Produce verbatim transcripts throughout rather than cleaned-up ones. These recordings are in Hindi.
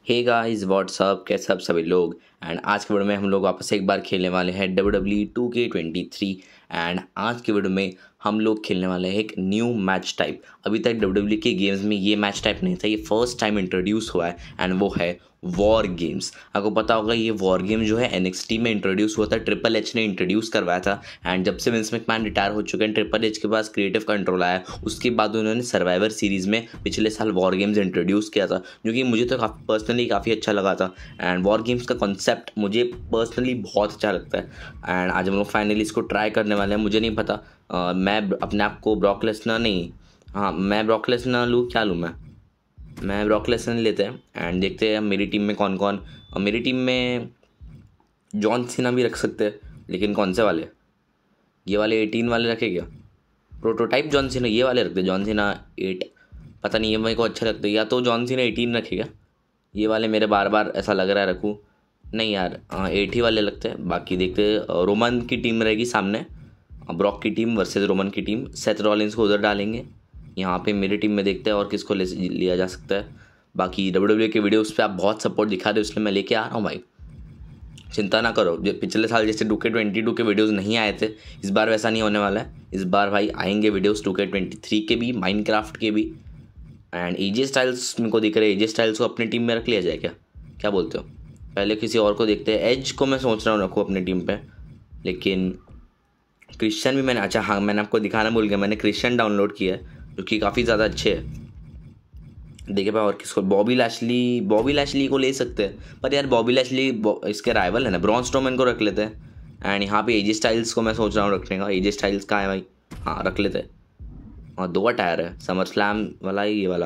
हे गाइस व्हाट्सअप, कैसे आप सभी लोग। एंड आज के वीडियो में हम लोग वापस एक बार खेलने वाले हैं W W E two K twenty three. And आज के वीडियो में हम लोग खेलने वाले हैं एक न्यू मैच टाइप। अभी तक डब्ल्यू डब्ल्यू ई के गेम्स में ये मैच टाइप नहीं था, ये फर्स्ट टाइम इंट्रोड्यूस हुआ है एंड वो है वॉर गेम्स। आपको पता होगा ये वॉर गेम जो है एन एक्स टी में इंट्रोड्यूस हुआ था, ट्रिपल एच ने इंट्रोड्यूस करवाया था। एंड जब से विंस मैकमैन रिटायर हो चुके हैं, ट्रिपल एच के पास क्रिएटिव कंट्रोल आया, उसके बाद उन्होंने सर्वाइवर सीरीज़ में पिछले साल वॉर गेम्स इंट्रोड्यूस किया था, जो कि मुझे तो काफ़ी पर्सनली काफ़ी अच्छा लगा था। एंड वॉर गेम्स का कॉन्सेप्ट मुझे पर्सनली बहुत अच्छा लगता है। एंड आज हम लोग फाइनली इसको ट्राई करने वाले हैं। मुझे नहीं पता uh, मैं अपने आप को ब्रॉक लेसनर नहीं, हाँ मैं ब्रॉक लेसनर लूँ, क्या लूँ मैं मैं ब्रॉक लेसनर लेते हैं। एंड देखते हैं मेरी टीम में कौन कौन। और मेरी टीम में जॉन सीना भी रख सकते हैं, लेकिन कौन से वाले, ये वाले एटीन वाले रखे क्या? प्रोटोटाइप जॉन सीना ये वाले रखते, जॉन सीना एट, पता नहीं, ये मेरे को अच्छा लगता है। या तो जॉन सीना एटीन रखेगा, ये वाले मेरे बार बार ऐसा लग रहा है रखूँ, नहीं यार एट ही वाले लगते हैं। बाकी देखते रोमन की टीम रहेगी सामने, ब्रॉक की टीम वर्सेस रोमन की टीम। सेथ रॉलिंस को उधर डालेंगे, यहाँ पे मेरी टीम में देखते हैं और किसको ले लिया जा सकता है। बाकी डब्ल्यू डब्ल्यू के वीडियोस पे आप बहुत सपोर्ट दिखा रहे हो, इसलिए मैं लेके आ रहा हूँ भाई, चिंता ना करो। जो पिछले साल जैसे टू के ट्वेंटी टू के वीडियोस नहीं आए थे, इस बार वैसा नहीं होने वाला है। इस बार भाई आएंगे videos two K twenty three के भी, माइनक्राफ्ट के भी। एंड एजे स्टाइल्स मेरे को दिख रहे हैं, एजे स्टाइल्स को अपनी टीम में रख लिया जाए क्या, क्या बोलते हो? पहले किसी और को देखते हैं। एज को मैं सोच रहा हूँ रखूँ अपनी टीम पे, लेकिन क्रिश्चियन भी मैंने, अच्छा हाँ मैंने आपको दिखाना भूल गया, मैंने क्रिश्चियन डाउनलोड किया है जो कि काफ़ी ज़्यादा अच्छे है। देखिए भाई और किसको, बॉबी लैशली, बॉबी लैशली को ले सकते हैं, पर यार बॉबी लैशली इसके राइवल है ना, ब्रॉन स्ट्रोमैन को रख लेते हैं। एंड यहाँ पे एजे स्टाइल्स को मैं सोच रहा हूँ रखने का। एजे स्टाइल्स कहाँ है भाई? हाँ रख लेते हैं। और दो टायर है, समर स्लैम वाला ही, ये वाला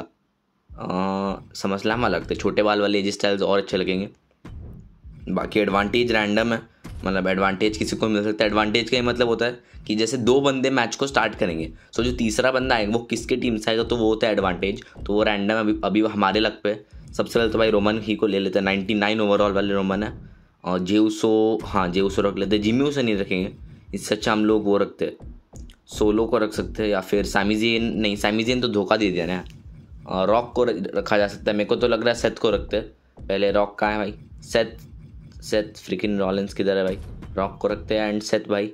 समर स्लैम वाला रखते, छोटे बाल वाले एजे स्टाइल्स और अच्छे लगेंगे। बाकी एडवांटेज रैंडम है, मतलब एडवांटेज किसी को मिल सकता है। एडवांटेज का ये मतलब होता है कि जैसे दो बंदे मैच को स्टार्ट करेंगे, सो जो तीसरा बंदा आएगा वो किसके टीम से आएगा, तो वो होता है एडवांटेज। तो वो रैंडम अभी अभी हमारे लक पे। सबसे पहले तो भाई रोमन ही को ले लेते हैं, नाइन्टी नाइन ओवरऑल वाले रोमन है। और जेउसो, हाँ जेउसो रख लेते हैं, जिम्मी से नहीं रखेंगे, इससे अच्छा हम लोग वो रखते हैं, सोलो को रख सकते हैं, या फिर सैमीजेन, नहीं सैमीजेन तो धोखा दे दिया ना। और रॉक को रखा जा सकता है, मेरे को तो लग रहा है सेथ को रखते हैं पहले। रॉक कहाँ है भाई? सेथ, सेथ फ्रिकिन रॉलिंस किधर है भाई? रॉक को रखते हैं। एंड सेथ भाई,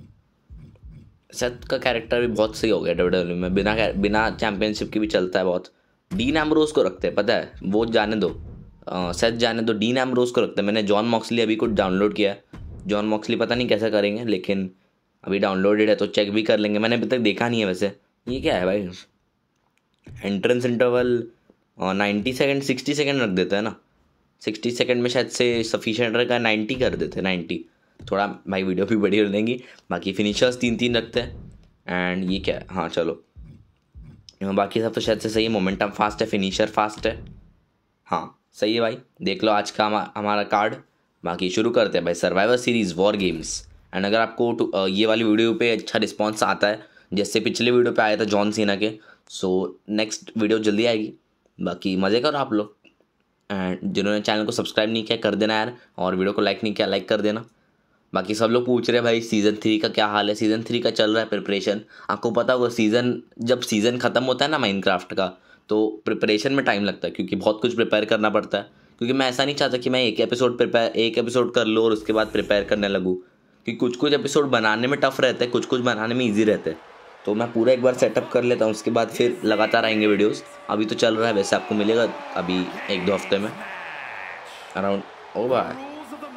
सेथ का कैरेक्टर भी बहुत सही हो गया डब्ल्यू डब्ल्यू में, बिना बिना चैंपियनशिप की भी चलता है बहुत। डीन एम्ब्रोस को रखते हैं, पता है वो जाने दो, सेथ जाने दो, डीन एम्ब्रोस को रखते हैं। मैंने जॉन मॉक्सली अभी कुछ डाउनलोड किया है, जॉन मॉक्सली पता नहीं कैसे करेंगे, लेकिन अभी डाउनलोडेड है तो चेक भी कर लेंगे। मैंने अभी तक देखा नहीं है वैसे। ये क्या है भाई? Entrance interval ninety second, sixty second रख देते हैं ना, सिक्सटी सेकेंड में शायद से सफिशिएंट रहेगा, नाइन्टी कर देते हैं, नाइन्टी थोड़ा भाई वीडियो भी बड़ी हो लेंगी। बाकी फिनिशर्स तीन तीन रखते हैं। एंड ये क्या है, हाँ चलो बाकी सब तो शायद से सही है। मोमेंटम फास्ट है, फिनिशर फास्ट है, हाँ सही है भाई। देख लो आज का हमारा कार्ड। बाकी शुरू करते हैं भाई Survivor Series war games. And अगर आपको ये वाली वीडियो पे अच्छा रिस्पॉन्स आता है, जैसे पिछले वीडियो पे आया था जॉन सीना के, सो नेक्स्ट वीडियो जल्दी आएगी। बाकी मज़े करो आप लोग। एंड जिन्होंने चैनल को सब्सक्राइब नहीं किया कर देना यार, और वीडियो को लाइक नहीं किया लाइक कर देना। बाकी सब लोग पूछ रहे हैं भाई सीज़न थ्री का क्या हाल है। सीज़न थ्री का चल रहा है प्रिपरेशन। आपको पता होगा सीज़न, जब सीज़न ख़त्म होता है ना माइनक्राफ्ट का, तो प्रिपरेशन में टाइम लगता है, क्योंकि बहुत कुछ प्रिपेयर करना पड़ता है। क्योंकि मैं ऐसा नहीं चाहता कि मैं एक एपिसोड प्रिपेयर एक एपिसोड कर लूँ और उसके बाद प्रिपेयर करने लगूँ, क्योंकि कुछ कुछ एपिसोड बनाने में टफ रहते हैं, कुछ कुछ बनाने में ईजी रहते हैं। तो मैं पूरा एक बार सेटअप कर लेता हूँ, उसके बाद फिर लगातार आएंगे वीडियोज़। अभी तो चल रहा है, वैसे आपको मिलेगा अभी एक दो हफ्ते में अराउंड। ओ भाई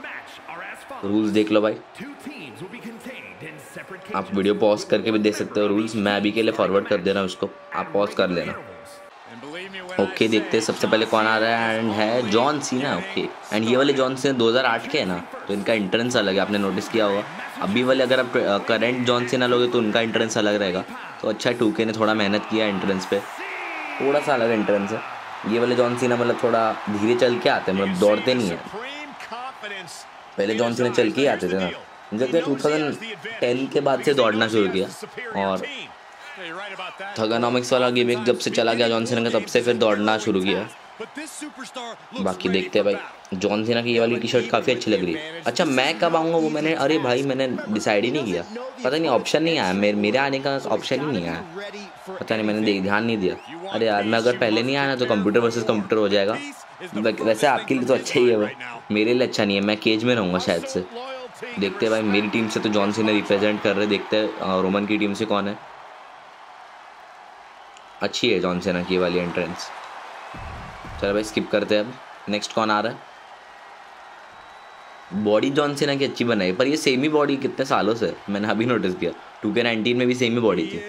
रूल्स देख लो भाई, आप वीडियो पॉज करके भी देख सकते हो रूल्स। मैं अभी के लिए फॉरवर्ड कर दे रहा हूँ उसको, आप पॉज कर लेना। ओके देखते हैं सबसे पहले कौन आ रहा है। एंड है जॉन सीना। ओके एंड ये वाले जॉन सीना दो हज़ार आठ के है ना, तो इनका एंट्रेंस अलग है, आपने नोटिस किया होगा। अभी वाले अगर आप करंट जॉन सीना लोगे तो उनका एंट्रेंस अलग रहेगा। तो अच्छा टू के ने थोड़ा मेहनत किया एंट्रेंस पे, थोड़ा सा अलग एंट्रेंस है। ये वाले जॉन सीना मतलब थोड़ा धीरे चल के आते हैं, मतलब दौड़ते नहीं है। पहले जॉन सीना चल के ही आते थे ना, जब टू थाउजेंड टेन के बाद से दौड़ना शुरू किया। और थर्गोनॉमिक्स वाला गेम जब से चला गया जॉन सीना का, तब से फिर दौड़ना शुरू किया। बाकी देखते हैं भाई, जॉन सीना की ये वाली टी शर्ट काफ़ी अच्छी लग रही है। अच्छा मैं कब आऊँगा वो मैंने, अरे भाई मैंने डिसाइड ही नहीं किया, पता नहीं ऑप्शन नहीं आया, मेरे मेरे आने का ऑप्शन ही नहीं आया, पता नहीं मैंने ध्यान नहीं दिया। अरे यार मैं अगर पहले नहीं आया ना तो कंप्यूटर वर्सेस कंप्यूटर हो जाएगा, वैसे आपके लिए तो अच्छा ही है वो, मेरे लिए अच्छा नहीं है। मैं केज में रहूँगा शायद से। देखते हैं भाई, मेरी टीम से तो जॉन सीना रिप्रेजेंट कर रहे, देखते हैं रोमन की टीम से कौन है। अच्छी है जॉन सीना की वाली एंट्रेंस। चलो भाई स्किप करते हैं। अब नेक्स्ट कौन आ रहा है? बॉडी जॉन सीना की अच्छी बनाई, पर ये सेम ही बॉडी कितने सालों से मैंने अभी नोटिस किया। टू के नाइनटीन में भी सेम ही बॉडी थी।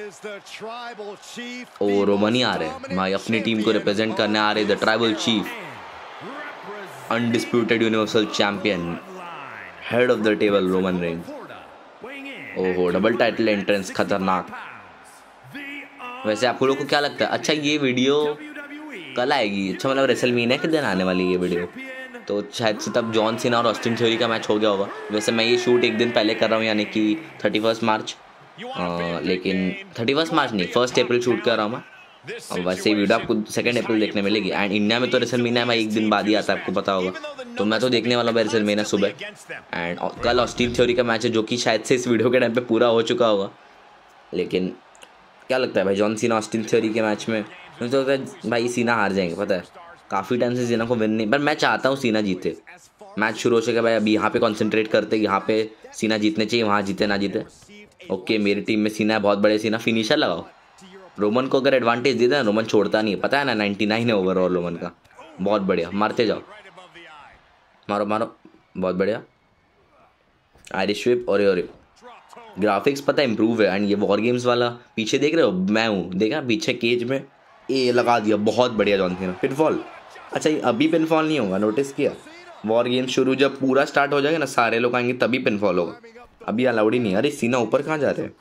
ओ रोमन ही आ रहे हैं भाई, अपनी टीम को रिप्रेजेंट करने आ रहे the tribal chief, undisputed universal champion, head of the table Roman Reigns. ओहो डबल टाइटल एंट्रेंस, खतरनाक। वैसे आप लोगों को क्या लगता है? अच्छा ये वीडियो कल आएगी? अच्छा मतलब रेसलमेनिया के दिन आने वाली ये वीडियो, तो शायद से तब जॉन सीना और ऑस्टिन थ्योरी का मैच हो गया होगा। वैसे मैं ये शूट एक दिन पहले कर रहा हूँ, यानी कि थर्टी फर्स्ट मार्च, आ, लेकिन थर्टी फर्स्ट मार्च नहीं, फर्स्ट अप्रैल शूट कर रहा हूँ मैं। और वैसे वीडियो आपको सेकंड अप्रैल देखने मिलेगी। एंड इंडिया में तो रेसलमेनिया में एक दिन बाद ही आता है, आपको पता होगा। तो मैं तो देखने वाला हूँ रेसलमेनिया सुबह। एंड कल ऑस्टिन थ्योरी का मैच है, जो कि शायद से इस वीडियो के टाइम पे पूरा हो चुका होगा। लेकिन क्या लगता है भाई, जॉन सीना ऑस्टिन थ्योरी के मैच में? मुझे तो लगता है भाई सीना हार जाएंगे, पता है काफ़ी टाइम से सीना को विन नहीं, पर मैं चाहता हूँ सीना जीते। मैच शुरू हो चुका भाई, अभी यहाँ पे कंसंट्रेट करते, यहाँ पे सीना जीतने चाहिए, वहाँ जीते ना जीते। ओके मेरी टीम में सीना है, बहुत बड़े सीना। फिनिशर लगाओ। रोमन को अगर एडवांटेज दे देना, रोमन छोड़ता नहीं है, पता है ना, नाइन्टी नाइन है ओवरऑल रोमन का। बहुत बढ़िया, मारते जाओ, मारो मारो, बहुत बढ़िया। आयरिश व्हिप और और ग्राफिक्स पता है इंप्रूव है। एंड ये वॉर गेम्स वाला पीछे देख रहे हो, मैं हूँ, देखा पीछे केज में ये लगा दिया, बहुत बढ़िया जॉन सीना। पिनफॉल, अच्छा ये अभी पिनफॉल नहीं होगा, नोटिस किया? वॉर गेम शुरू जब पूरा स्टार्ट हो जाएगा ना, सारे लोग आएंगे तभी पिनफॉल होगा, अभी अलाउड ही नहीं। अरे सीना ऊपर कहाँ जा रहे हैं?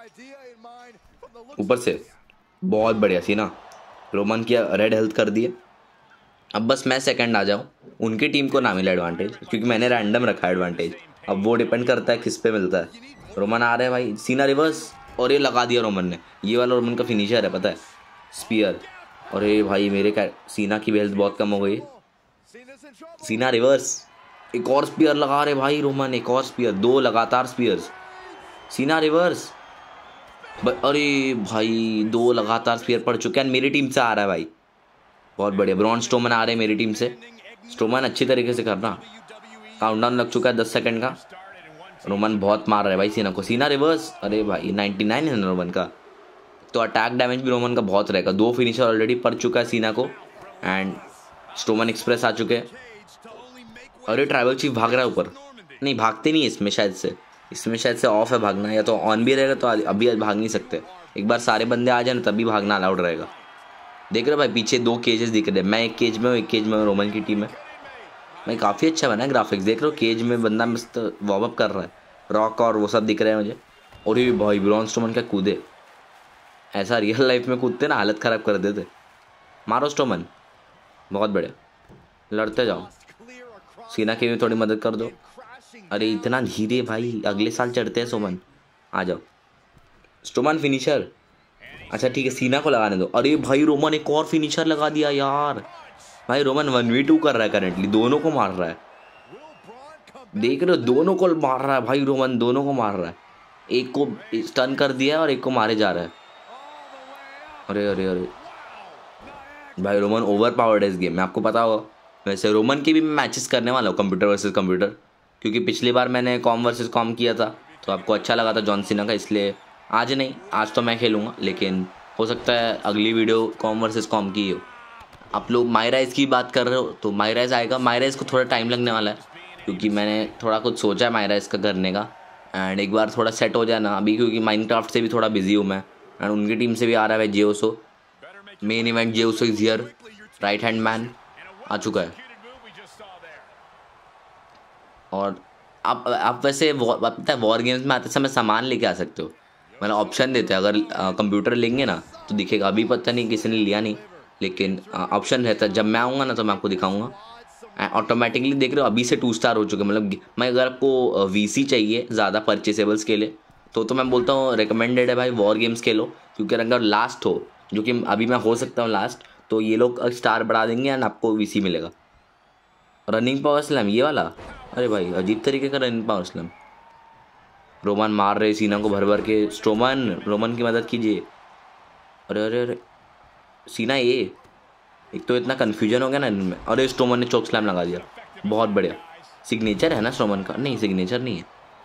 ऊपर से बहुत बढ़िया सीना। रोमन की रेड हेल्थ कर दिए। अब बस मैं सेकंड आ जाऊँ, उनकी टीम को ना मिला एडवांटेज, क्योंकि मैंने रैंडम रखा एडवांटेज। अब वो डिपेंड करता है किस पे मिलता है। रोमन आ रहे हैं भाई, सीना रिवर्स, और ये लगा दिया रोमन ने। ये वाला रोमन का फिनिशर है, पता है, स्पीयर। और ये भाई मेरे का सीना की हेल्थ बहुत कम हो गई। सीना रिवर्स, एक और स्पीयर लगा रहे भाई रोमन, एक और स्पीयर, दो लगातार स्पीयर्स। सीना रिवर्स, अरे भाई दो लगातार स्पीयर पड़ चुके हैं। मेरी टीम से आ रहा है भाई, बहुत बढ़िया। ब्रॉन स्ट्रोमन आ रहे हैं मेरी टीम से। स्ट्रोमन अच्छी तरीके से करना, काउंटडाउन लग चुका है दस सेकंड का। रोमन बहुत मार रहा है भाई सीना को। सीना रिवर्स, अरे भाई नाइन्टी नाइन है ना रोमन का, तो अटैक डैमेज भी रोमन का बहुत रहेगा। दो फिनिशर ऑलरेडी पड़ चुका है सीना को। एंड स्ट्रोमन एक्सप्रेस आ चुके हैं। अरे ट्राइबल चीफ भाग रहा है ऊपर, नहीं भागते नहीं इसमें, शायद से इसमें शायद से ऑफ है भागना, या तो ऑन भी रहेगा तो अभी भाग नहीं सकते। एक बार सारे बंदे आ जाए ना तभी भागना अलाउड रहेगा। देख रहे हो भाई पीछे दो केजेस दिख रहे हैं, मैं एक केज में हूँ, एक केज में रोमन की टीम है। भाई काफ़ी अच्छा बना है ग्राफिक्स, देख रहे हो केज में बंदा मस्त वार्म अप कर रहा है, रॉक और वो सब दिख रहे हैं मुझे। और ये भाई ब्रॉन स्ट्रोमन क्या कूदे, ऐसा रियल लाइफ में कूदते ना हालत ख़राब कर देते। मारो स्ट्रोमन, बहुत बढ़िया, लड़ते जाओ। सीना की भी थोड़ी मदद कर दो। अरे इतना धीरे भाई, अगले साल चढ़ते हैं सोमन, आ जाओ। स्ट्रोमन फिनिशर, अच्छा ठीक है सीना को लगाने दो। अरे भाई रोमन एक और फिनिशर लगा दिया यार। भाई रोमन वन वी टू कर रहा है करेंटली, दोनों को मार रहा है, देख रहे हो, दोनों को मार रहा है भाई रोमन, दोनों को मार रहा है। एक को स्टन कर दिया और एक को मारे जा रहा है। अरे अरे अरे भाई रोमन ओवर पावर्ड है इस गेम में, आपको पता होगा। वैसे रोमन के भी मैं मैचेस करने वाला हूँ कंप्यूटर वर्सेस कंप्यूटर, क्योंकि पिछली बार मैंने कॉम वर्सेस कॉम किया था तो आपको अच्छा लगा था जॉन सीना का, इसलिए आज नहीं, आज तो मैं खेलूँगा, लेकिन हो सकता है अगली वीडियो कॉम वर्सेस कॉम की हो। आप लोग मायराइज की बात कर रहे हो तो मायराइज आएगा। मायराइज को थोड़ा टाइम लगने वाला है, क्योंकि मैंने थोड़ा कुछ सोचा है मायराइज का करने का। एंड एक बार थोड़ा सेट हो जाए ना अभी, क्योंकि माइनक्राफ्ट से भी थोड़ा बिजी हूँ मैं। एंड उनकी टीम से भी आ रहा है Jey Uso, main event Jey Uso is here, right hand man आ चुका है। और आप आप वैसे पता है वॉर गेम्स में आते समय सामान लेके आ सकते हो, मतलब ऑप्शन देते हैं। अगर कंप्यूटर लेंगे ना तो दिखेगा, अभी पता नहीं किसी ने लिया नहीं, लेकिन ऑप्शन रहता है। जब मैं आऊँगा ना तो मैं आपको दिखाऊंगा। ऑटोमेटिकली देख रहे हो अभी से टू स्टार हो चुके हैं। मतलब मैं अगर आपको वीसी चाहिए ज़्यादा परचेसेबल्स के लिए तो तो मैं बोलता हूँ रिकमेंडेड है भाई वॉर गेम्स खेलो, क्योंकि अगर लास्ट हो, जो कि अभी मैं हो सकता हूँ लास्ट, तो ये लोग स्टार बढ़ा देंगे एंड आपको वीसी मिलेगा। रनिंग पावर स्लैम ये वाला, अरे भाई अजीब तरीके का रनिंग पावर स्लैम। रोमन मार रहे सीना को भर भर के। स्ट्रोमन, रोमन की मदद कीजिए। अरे अरे अरे सीना ये एक तो इतना कन्फ्यूजन हो गया ना इनमें। अरे स्ट्रोमन ने चोक स्लैम लगा दिया, बहुत बढ़िया। सिग्नेचर है ना स्ट्रोमन का? नहीं सिग्नेचर नहीं है।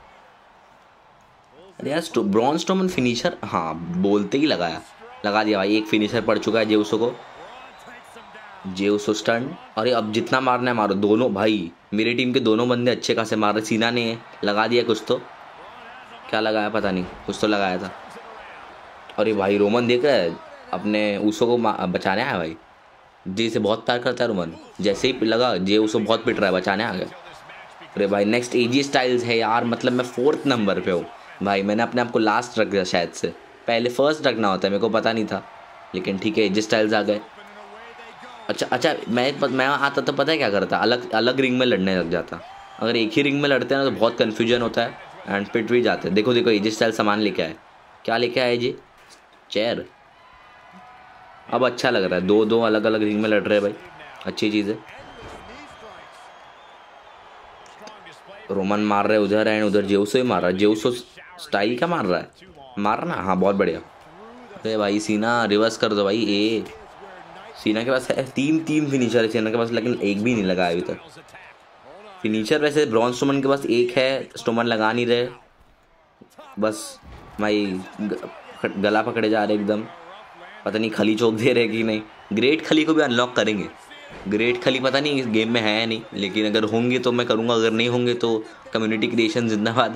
अरे यार ब्रॉन स्ट्रोमन फिनिशर, हाँ बोलते ही लगाया, लगा दिया भाई। एक फिनिशर पड़ चुका है जेउसो को, जेउसो स्टन। अरे अब जितना मारना है मारो दोनों भाई, मेरी टीम के दोनों बंदे अच्छे खासे मार रहे। सीना ने लगा दिया कुछ तो, क्या लगाया पता नहीं, कुछ तो लगाया था। अरे भाई रोमन देख रहा है अपने ऊसो को बचाने आया भाई, जी से बहुत प्यार करता है रोमन। जैसे ही लगा जे ऊसो बहुत पिट रहा है, बचाने आ गया। अरे भाई नेक्स्ट एजी स्टाइल्स है यार, मतलब मैं फोर्थ नंबर पे हूँ भाई। मैंने अपने आप को लास्ट रख दिया शायद से, पहले फर्स्ट रखना होता है, मेरे को पता नहीं था, लेकिन ठीक है एजी स्टाइल्स आ गए। अच्छा अच्छा मैं मैं आता तो पता है क्या करता, अलग अलग रिंग में लड़ने लग जाता। अगर एक ही रिंग में लड़ते हैं ना तो बहुत कन्फ्यूजन होता है एंड पिट भी जाते हैं। देखो देखो एजी स्टाइल सामान लेके आए, क्या लेके आए जी? चेयर। अब अच्छा लग रहा है, दो दो अलग अलग रिंग में लड़ रहे हैं भाई, अच्छी चीज़ है। रोमन मार रहे उधर एंड उधर जेउसो ही मार रहा है। जेउसो स्टाइल क्या मार रहा है, मार ना, हाँ बहुत बढ़िया। अरे भाई सीना रिवर्स कर दो भाई। ए सीना के पास है तीन तीन फिनिशर है सीना के पास, लेकिन एक भी नहीं लगा अभी तक फिनिशर। वैसे ब्रॉन स्ट्रोमन के पास एक है, स्ट्रोमन लगा नहीं रहे, बस भाई गला पकड़े जा रहे एकदम, पता नहीं खली चौक दे रहे कि नहीं। ग्रेट खली को भी अनलॉक करेंगे, ग्रेट खली पता नहीं इस गेम में है या नहीं, लेकिन अगर होंगे तो मैं करूँगा, अगर नहीं होंगे तो कम्युनिटी क्रिएशन जिंदाबाद।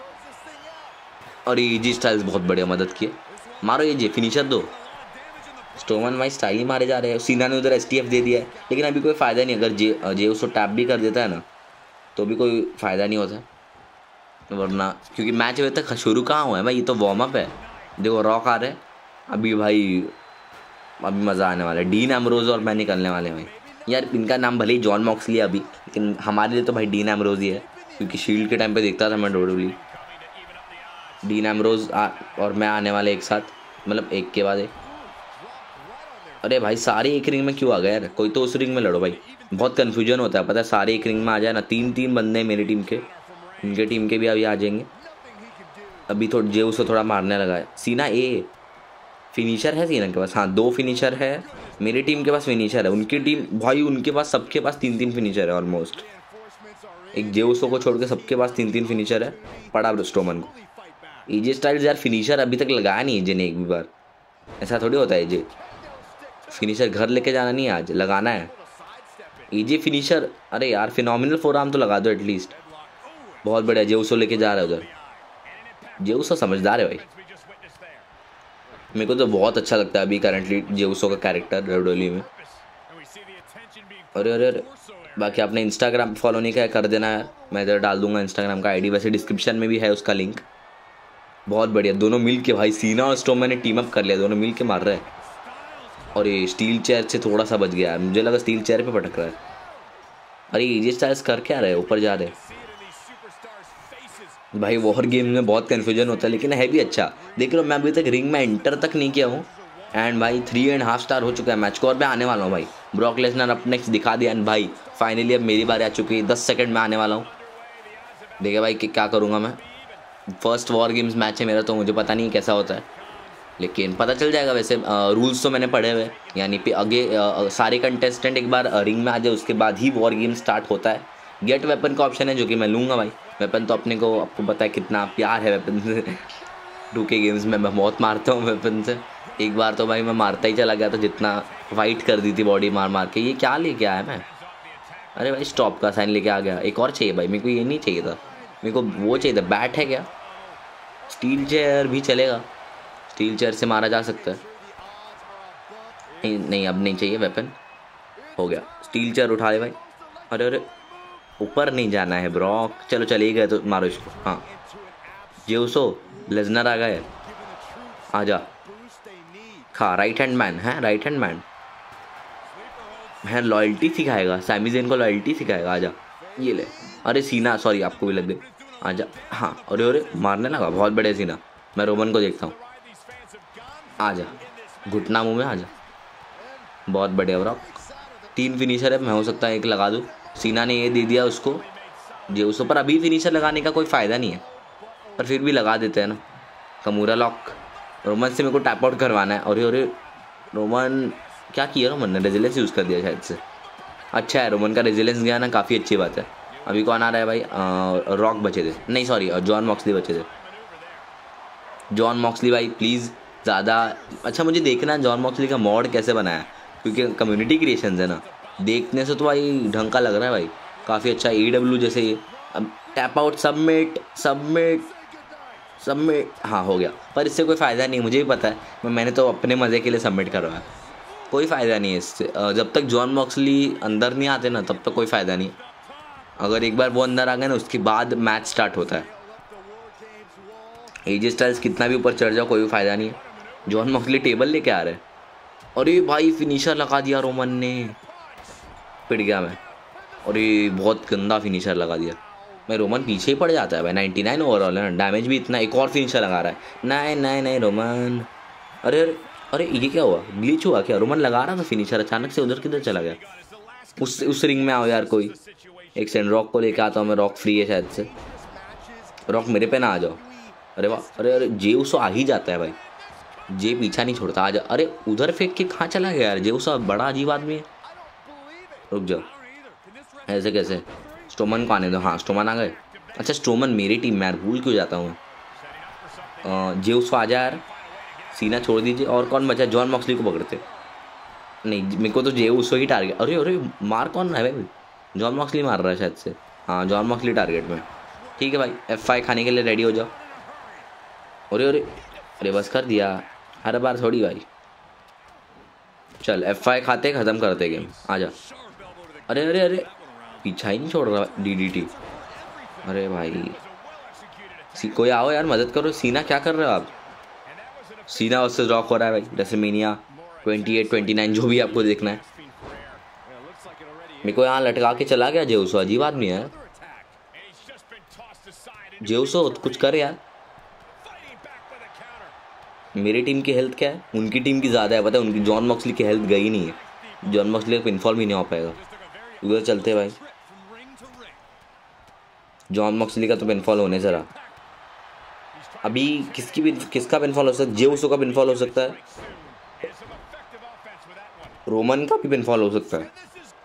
और ये जी स्टाइल्स बहुत बढ़िया मदद किए, मारो ये जी फिनिशर दो। स्टोमन भाई स्टाइल ही मारे जा रहे हैं। सीना ने उधर एस टी एफ दे दिया है, लेकिन अभी कोई फ़ायदा नहीं। अगर जे जे उसको टैप भी कर देता है ना तो भी कोई फ़ायदा नहीं होता, वरना क्योंकि मैच अभी तक शुरू कहाँ हुआ है भाई, ये तो वार्म अप है। देखो रॉक आ रहे हैं अभी भाई, अभी मज़ा आने वाला है। डीन एम्ब्रोज और मैं निकलने वाले हैं भाई। यार इनका नाम भले ही जॉन मॉक्सली अभी, लेकिन हमारे लिए तो भाई डीन एम्ब्रोज ही है, क्योंकि शील्ड के टाइम पे देखता था मैं डब्ल्यूडब्ल्यूई। डीन एम्ब्रोज और मैं आने वाले एक साथ, मतलब एक के बाद एक। अरे भाई सारे एक रिंग में क्यों आ गए यार, कोई तो उस रिंग में लड़ो भाई, बहुत कन्फ्यूजन होता है पता है। सारे एक रिंग में आ जाए ना, तीन तीन बंदे हैं मेरी टीम के, इनके टीम के भी अभी आ जाएंगे। अभी थोड़ा जे उसको थोड़ा मारने लगा है। सीना ए फिनिशर है सीना के पास, हाँ दो फिनिशर है। मेरी टीम के पास फिनिशर है, उनकी टीम भाई उनके पास सबके पास तीन तीन फिनिशर है ऑलमोस्ट। एक जेउसो को छोड़ के सबके पास तीन तीन फिनिशर है। पड़ा स्ट्रोमन को। एजे स्टाइल्स यार फिनिशर अभी तक लगाया नहीं एजे ने एक भी बार, ऐसा थोड़ी होता है। एजे फिनिशर घर लेके जाना नहीं है, आज लगाना है एजे फिनिशर। अरे यार फिनोमिनल फोर आर्म तो लगा दो एटलीस्ट, बहुत बढ़िया। जेउसो लेके जा रहा है उधर, जेउसो समझदार है भाई। मेरे को तो बहुत अच्छा लगता है अभी करंटली जेउसो का कैरेक्टर डब्ल्यूडब्ल्यूई में। अरे अरे अरे बाकी आपने इंस्टाग्राम फॉलो नहीं किया कर देना यार, मैं इधर डाल दूंगा इंस्टाग्राम का आईडी, वैसे डिस्क्रिप्शन में भी है उसका लिंक। बहुत बढ़िया दोनों मिल के भाई, सीना और स्ट्रोमन ने टीम अप कर लिया, दोनों मिल के मार रहे हैं। और ये स्टील चेयर से थोड़ा सा बच गया है, मुझे लगा स्टील चेयर पे पटक रहा है। अरे ये स्टाइल्स कर क्या रहे, ऊपर जा रहे भाई। वॉर गेम में बहुत कन्फ्यूजन होता है, लेकिन है भी अच्छा। देख लो मैं अभी तक रिंग में एंटर तक नहीं किया हूँ, एंड भाई थ्री एंड हाफ स्टार हो चुका है मैच को, और मैं आने वाला हूँ भाई। ब्रॉक लेसनर अप नेक्स्ट दिखा दिया, एंड भाई फाइनली अब मेरी बारी आ चुकी है। दस सेकंड में आने वाला हूँ, देखिए भाई कि क्या करूँगा मैं। फर्स्ट वॉर गेम्स मैच है मेरा, तो मुझे पता नहीं कैसा होता है, लेकिन पता चल जाएगा। वैसे रूल्स तो मैंने पढ़े हुए, यानी कि आगे आ, सारे कंटेस्टेंट एक बार रिंग में आ जाए उसके बाद ही वॉर गेम स्टार्ट होता है। गेट वेपन का ऑप्शन है जो कि मैं लूँगा भाई। वेपन तो अपने को, आपको पता है कितना प्यार है वेपन से। टू के गेम्स में मैं बहुत मारता हूँ वेपन से। एक बार तो भाई मैं मारता ही चला गया था, जितना फाइट कर दी थी बॉडी मार मार के। ये क्या लेके आया मैं, अरे भाई स्टॉप का साइन लेके आ गया। एक और चाहिए भाई, मेरे को ये नहीं चाहिए था, मेरे को वो चाहिए था। बैट है क्या, स्टील चेयर भी चलेगा, स्टील चेयर से मारा जा सकता है। नहीं नहीं अब नहीं चाहिए वेपन, हो गया स्टील चेयर उठा ले भाई। अरे अरे ऊपर नहीं जाना है ब्रॉक, चलो चले गए तो मारो इसको। हाँ जेउसो लेसनर आ गए, आजा खा। राइट हैंड मैन है, राइट हैंड मैन है, लॉयल्टी सिखाएगा सैमी ज़ेन को, लॉयल्टी सिखाएगा। आजा ये ले। अरे सीना सॉरी आपको भी लग गई, आजा। हाँ अरे अरे मारने लगा, बहुत बड़े सीना। मैं रोमन को देखता हूँ, आजा घुटना मुंह में, आजा। बहुत बढ़िया ब्रॉक, तीन फिनिशर है, मैं हो सकता है एक लगा दूँ। सीना ने ये दे दिया उसको, जेउसो पर अभी फिनिशर लगाने का कोई फ़ायदा नहीं है, पर फिर भी लगा देते हैं ना। कमूरा लॉक, रोमन से मेरे को टैप आउट करवाना है। अरे अरे रोमन क्या किया रोमन ने, रेजिलेंस यूज़ कर दिया शायद से। अच्छा है, रोमन का रेजिलेंस गया ना, काफ़ी अच्छी बात है। अभी कौन आ रहा है भाई, रॉक बचे थे, नहीं सॉरी जॉन मॉक्सली बचे थे। जॉन मॉक्सली भाई प्लीज़ ज़्यादा, अच्छा मुझे देखना है जॉन मॉक्सली का मॉड कैसे बनाया है, क्योंकि कम्युनिटी क्रिएशन है ना, देखने से तो भाई ढंग का लग रहा है भाई, काफ़ी अच्छा। ई डब्ल्यू जैसे ये अब tap out, submit submit submit, हाँ हो गया, पर इससे कोई फ़ायदा नहीं, मुझे भी पता है, मैंने तो अपने मज़े के लिए सबमिट करवाया, कोई फ़ायदा नहीं है इससे। जब तक जॉन मॉक्सली अंदर नहीं आते ना तब तक कोई फ़ायदा नहीं। अगर एक बार वो अंदर आ गए ना उसके बाद मैच स्टार्ट होता है। एजे स्टाइल्स कितना भी ऊपर चढ़ जाओ कोई भी फ़ायदा नहीं है। जॉन मॉक्सली टेबल लेके आ रहे हैं, अरे भाई फिनिशर लगा दिया रोमन ने, पिट गया मैं, अरे बहुत गंदा फिनिशर लगा दिया। मैं रोमन पीछे ही पड़ जाता है भाई, नाइन्टी नाइन ओवरऑल है ना, डैमेज भी इतना, एक और फिनिशर लगा रहा है, नहीं नहीं नहीं रोमन, अरे अरे अरे ये क्या हुआ, ग्लिच हुआ क्या, रोमन लगा रहा था फिनिशर अचानक से उधर किधर चला गया। उस उस रिंग में आओ यार कोई, एक सेकंड रॉक को लेके आता हूँ मैं, रॉक फ्री है शायद से, रॉक मेरे पे ना आ जाओ, अरे वाह, अरे अरे जे उसो आ ही जाता है भाई, जे पीछा नहीं छोड़ता, आ जा, अरे उधर फेंक के कहाँ चला गया यार, जे उसो बड़ा अजीब आदमी है, रुक जाओ, ऐसे कैसे, स्टोमन को आने दो, हाँ स्टोमन आ गए, अच्छा स्टोमन मेरी टीम में यार, भूल क्यों जाता हूँ मैं, जे उसो आ जा यार, सीना छोड़ दीजिए, और कौन बचा, जॉन मॉक्सली को पकड़ते, नहीं मेरे को तो जे उसो ही टारगेट, अरे अरे मार कौन रहा है भाई, जॉन मॉक्सली मार रहा है शायद से, हाँ जॉन मॉक्सली टारगेट में, ठीक है भाई, एफ आई खाने के लिए रेडी हो जाओ, अरे अरे अरे बस कर दिया, हर बार थोड़ी भाई, चल एफ आई खाते ख़त्म करते गेम, आ जा, अरे अरे अरे पीछा ही नहीं छोड़ रहा डी डी टी, अरे भाई सी कोई आओ यार मदद करो, सीना क्या कर रहे हो आप, सीना वर्सेस रॉक हो रहा है भाई, WrestleMania twenty eight twenty nine जो भी आपको देखना है, मेरे को यहाँ लटका के चला गया जेउसो, अजीब आदमी है जेउसो, कुछ कर यार, मेरी टीम की हेल्थ क्या है, उनकी टीम की ज़्यादा है, पता है उनकी, जॉन मॉक्सली की हेल्थ गई नहीं है, जॉन मॉक्सली का पिनफॉल भी नहीं हो पाएगा, उधर चलते भाई, जॉन मॉक्सली का तो पिनफॉल होने जरा, अभी किसकी भी किसका पिनफॉल हो सकता है, जेउसो का पिनफॉल हो सकता है, रोमन का भी पिनफॉल हो सकता है,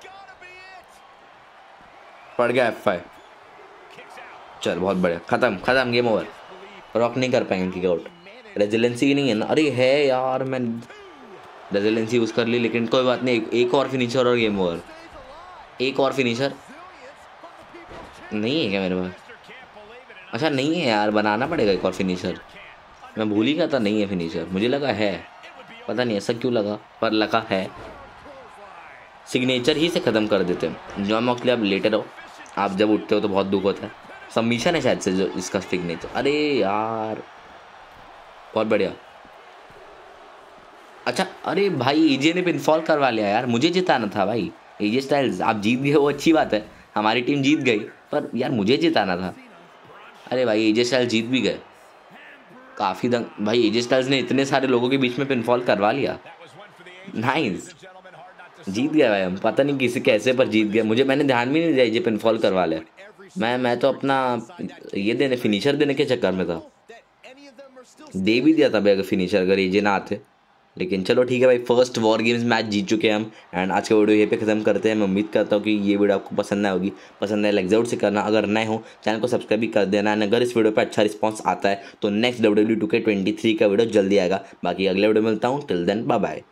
पड़ गया एफ आई, चल बहुत बढ़िया, ख़त्म ख़त्म गेम ओवर, रॉक नहीं कर पाएंगे किक आउट, रेजिलेंसी ही नहीं है ना, अरे है यार मैं रेजिलेंसी यूज़ कर ली, लेकिन कोई बात नहीं, एक, एक और फिनिशर और गेम ओवर, एक और फिनिशर नहीं है क्या मेरे पास, अच्छा नहीं है यार, बनाना पड़ेगा एक और फिनिशर, मैं भूल ही गया था नहीं है फिनिशर, मुझे लगा है, पता नहीं ऐसा क्यों लगा, पर लगा है, सिग्नेचर ही से ख़त्म कर देते हैं। जॉन मॉक्सली आप लेटे रहो, आप जब उठते हो तो बहुत दुख होता है, सबमिशन है शायद से जो इसका सिग्नेचर, अरे यार बहुत बढ़िया, अच्छा अरे भाई एजे ने पिनफॉल करवा लिया यार, मुझे जिताना था भाई, एजे स्टाइल्स आप जीत गए वो अच्छी बात है, हमारी टीम जीत गई, पर यार मुझे जिताना था, अरे भाई एजे स्टाइल्स जीत भी गए, काफ़ी दंग भाई, एजे स्टाइल्स ने इतने सारे लोगों के बीच में पिनफॉल करवा लिया, नाइस, जीत गया भाई हम, पता नहीं किसी कैसे पर जीत गया, मुझे मैंने ध्यान भी नहीं दिया एजे पिनफॉल करवा लिया, मैं मैं तो अपना ये देने फिनिशर देने के चक्कर में था, दे भी दिया था भाई अगर फिनिशर अगर एजे ना आते, लेकिन चलो ठीक है भाई, फर्स्ट वॉर गेम्स मैच जीत चुके हैं हम, एंड आज का वीडियो ये पे खत्म करते हैं। मैं उम्मीद करता हूँ कि ये वीडियो आपको पसंद आए होगी, पसंद आए लाइक जरूर से करना, अगर नए हो चैनल को सब्सक्राइब भी कर देना, एंड अगर इस वीडियो पे अच्छा रिस्पांस आता है तो next W W two K twenty three का वीडियो जल्दी आएगा। बाकी अगले वीडियो मिलता हूँ, टिल देन बाय बाय।